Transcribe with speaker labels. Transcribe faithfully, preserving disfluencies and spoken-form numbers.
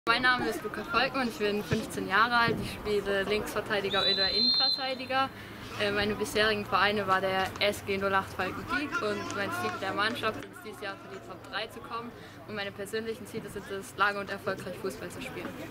Speaker 1: Mein Name ist Luca Volkmann, ich bin fünfzehn Jahre alt, ich spiele Linksverteidiger oder Innenverteidiger. Meine bisherigen Vereine war der S G null acht Falken Pieck und mein Ziel der Mannschaft ist es, dieses Jahr für die Top drei zu kommen und meine persönlichen Ziele sind es, lange und erfolgreich Fußball zu spielen.